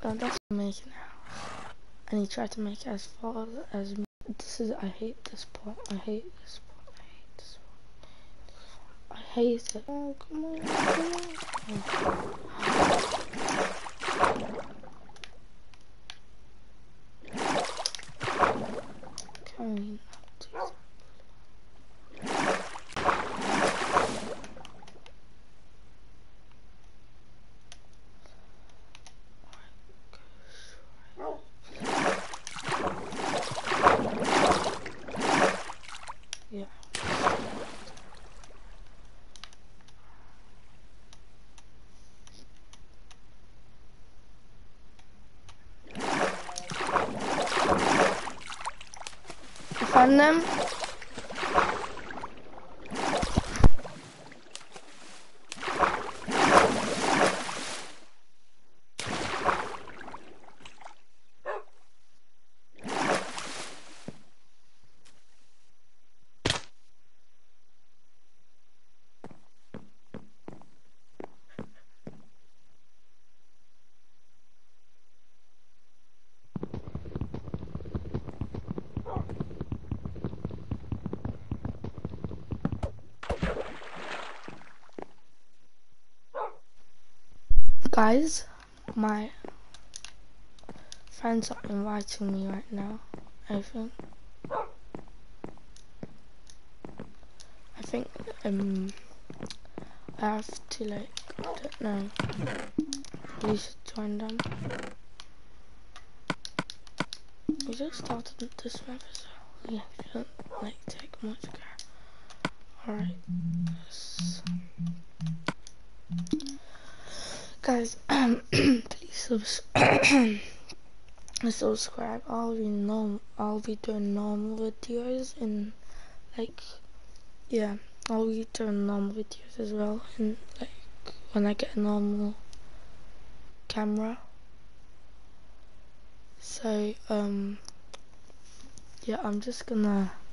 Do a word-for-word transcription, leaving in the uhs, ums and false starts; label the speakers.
Speaker 1: Uh, that's what I'm making now. And he tried to make it as far as me. This is, I hate this part. I hate this part. I hate this part. I hate it. Oh, come on, come on. Can we not do that? Yeah. I found them. Guys, my friends are inviting me right now, I think. I think, um, I have to, like, I don't know, we should join them. We just started this map as well. Yeah, we shouldn't, like, take much care. Alright. Yes. Guys, um, please subscribe. subscribe. I'll be norm. I'll be doing normal videos and like, yeah, I'll be doing normal videos as well. And like, when I get a normal camera. So, um, yeah, I'm just gonna